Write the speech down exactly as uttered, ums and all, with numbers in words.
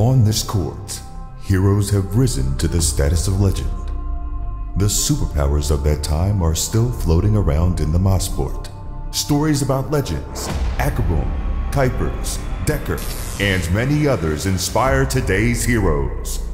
On this court, heroes have risen to the status of legend. The superpowers of that time are still floating around in the Mosport. Stories about legends, Ackerboom, Kuipers, Dekker, and many others inspire today's heroes.